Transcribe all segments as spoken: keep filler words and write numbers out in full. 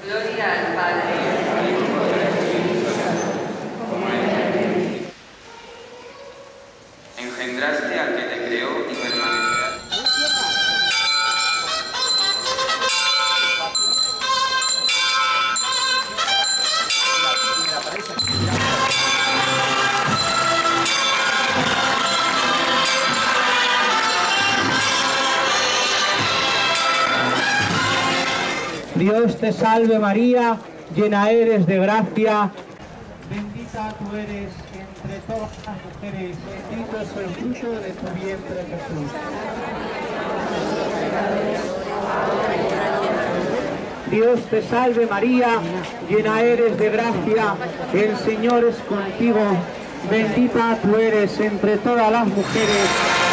Gloria al Padre. Engendraste al que te creó y permanecerás. Dios te salve María, llena eres de gracia, bendita tú eres entre todas las mujeres, bendito es el fruto de tu vientre Jesús. Dios te salve María, llena eres de gracia, el Señor es contigo, bendita tú eres entre todas las mujeres.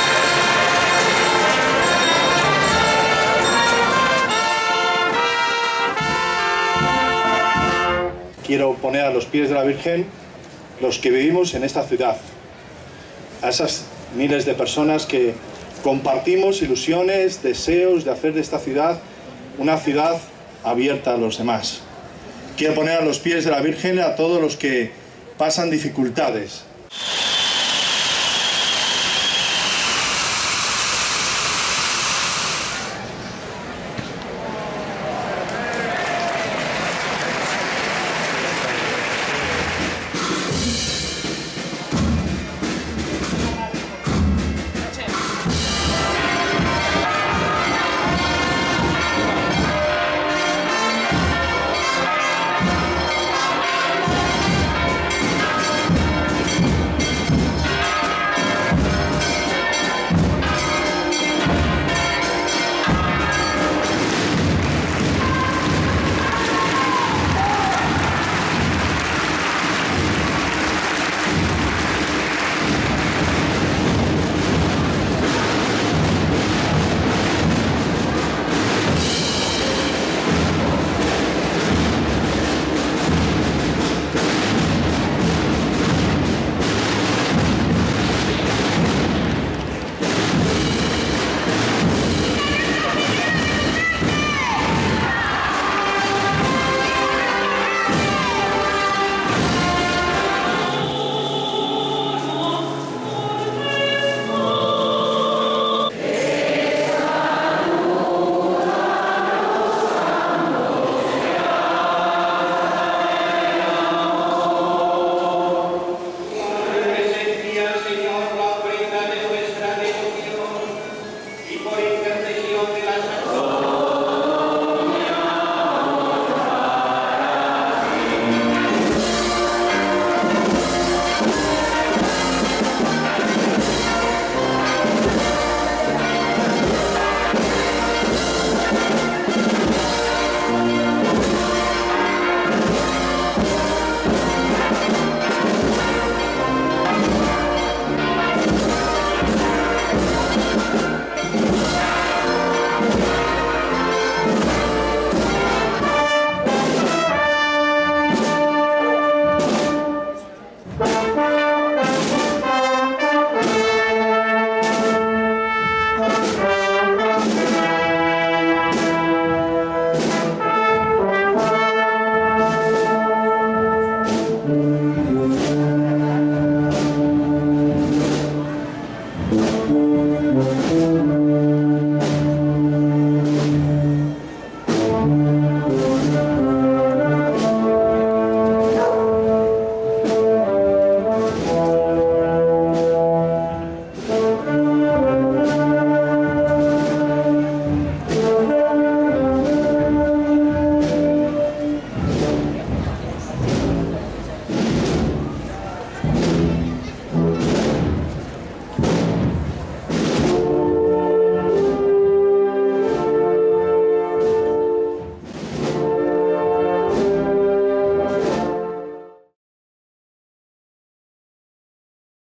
Quiero poner a los pies de la Virgen los que vivimos en esta ciudad, a esas miles de personas que compartimos ilusiones, deseos de hacer de esta ciudad una ciudad abierta a los demás. Quiero poner a los pies de la Virgen a todos los que pasan dificultades,